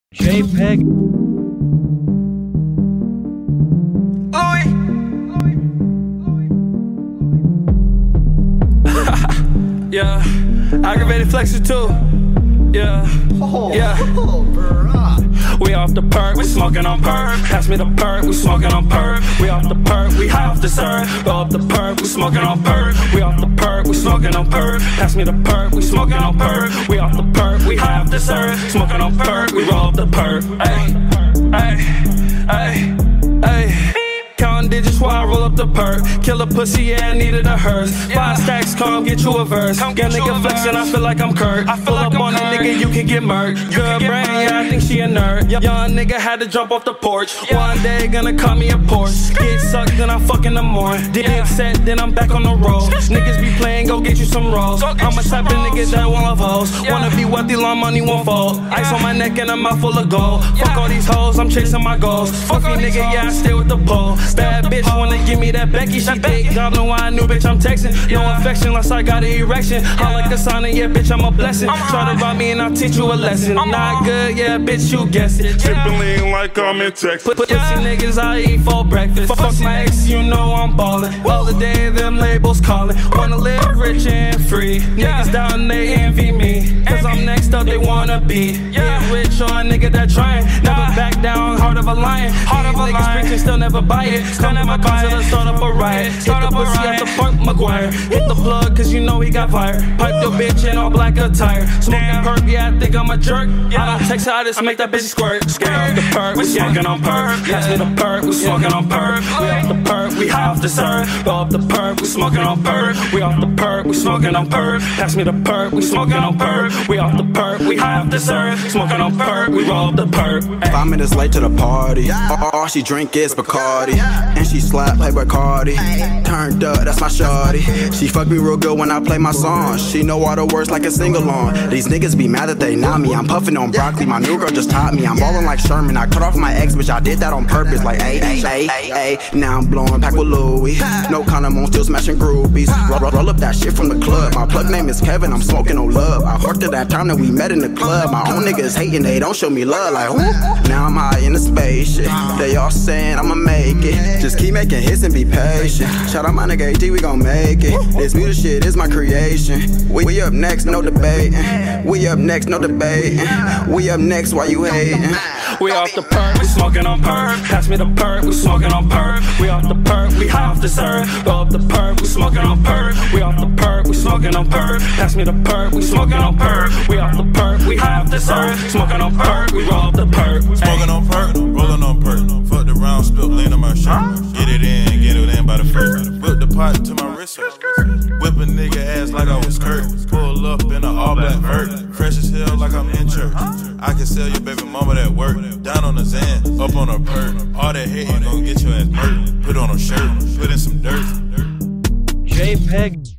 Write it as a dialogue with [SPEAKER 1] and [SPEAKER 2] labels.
[SPEAKER 1] JPEG.
[SPEAKER 2] Yeah, aggravated flexer too. Yeah, we off the perk, we smoking on perk. Pass me the perk, we smoking on perk. We off the perk, we high off dessert. Go off the perk, we smoking on perk. We off the perk, we smoking on perk. Pass me the perk, we smoking on perk. We off the perk, we high off dessert. Smoking on perk, we roll up the perk. Ay, ay, ay, ay. Counting digits while I roll up the perk. Kill a pussy, yeah, I needed a hearse. 5 stacks, come get you a verse. Young nigga flexin', I feel like I'm Kurt. Pull up on a nigga, you can get murked. Good brain, yeah, I think she a nerd. Young nigga had to jump off the porch. One day, gonna call me a Porsche. Get sucked, then I fuck in the morning. Did set, then I'm back on the road. Niggas be playing, go get you some rolls. I'm a type of nigga that won't love hoes. Wanna be wealthy, long money won't fold. Ice on my neck and a mouth full of gold. Fuck all these hoes, I'm chasing my goals. Fucky nigga, yeah, I stay with the pole. Bad bitch wanna give me that Becky, she thick. Goblin why I knew, bitch, I'm texting. No affection unless I got an erection. I like a sign, yeah, bitch, I'm a blessing. Try to rob me and I'll teach you a lesson. Not good, yeah, bitch, you guess it.
[SPEAKER 3] Tripping like I'm in Texas.
[SPEAKER 2] Pussy niggas I eat for breakfast. Fuck my ex, you know I'm ballin'. All the day them labels calling. Wanna live rich and free. Niggas down, they envy me. Cause I'm next up, they wanna be. Get rich on a nigga that tryin'. Never back down, heart of a lion. Niggas preachin', still never buy it. Come to my car till I start up a riot. Hit the pussy at the park, McGuire. Hit the plug, cause you know he got fire. Pipe your bitch in all black attire. Smoking perk, yeah, I think I'm a jerk. I don't text her, I just make that bitch squirt. Scared off the perk, we smoking on perk. Pass me the perk, we smoking on perk. We off the perk, we high off dessert. Go off the perk, we smoking on perk. We off the perk, we smoking on perk. Pass me the perk, we smoking on perk. We off the perk, we high off dessert. Smoking on perk, we roll up the perk.
[SPEAKER 4] 5 minutes late to the party. All she drink is Bacardi. And she slap Playboy Cardi. Turned up, that's my shawty. She fuck me real good when I play my songs. She know all the words like a sing-along. These niggas be mad that they not me. I'm puffing on broccoli, my new girl just taught me. I'm ballin' like Sherman. I cut off my ex, bitch, I did that on purpose. Like, ayy. Now I'm blowing pack with Louis. No condom on, still smashing groupies. Roll up that shit from the club. My plug name is Kevin, I'm smoking no love. I worked at that time that we met in the club. My own niggas hating, they don't show me love. Like, whoop. Now I'm high in the spaceship. They all saying I'ma make it. Just keep making hits and be patient. Shout out my nigga AT, we gon' make it. This music shit is my creation. We up next, no debating. We up next, no debating. We up next, why you hating?
[SPEAKER 2] We off the perk, we smoking on perk. Pass me the perk, we smoking on perk. We off the perk, we high off dessert. Go off the perk, we smoking on perk. We off the perk, we smoking on perk. Pass me the perk, we smoking on perk. We off the perk, we high off dessert. Smoking on perk, we roll up the perk.
[SPEAKER 3] Smoking on perk, rolling on perk. Fuck the round, spilt lean on my shirt. Get it in by the first. Whip the pot to my wrist. Whip a nigga ass like I was Kurt. Pull up in an all black vert. Fresh as hell like I'm in church. I can sell your baby mama that work. Down on the Zan, up on a perk. All that hating gon' get your ass hurt. Put on a shirt, put in some dirt.
[SPEAKER 1] JPEG.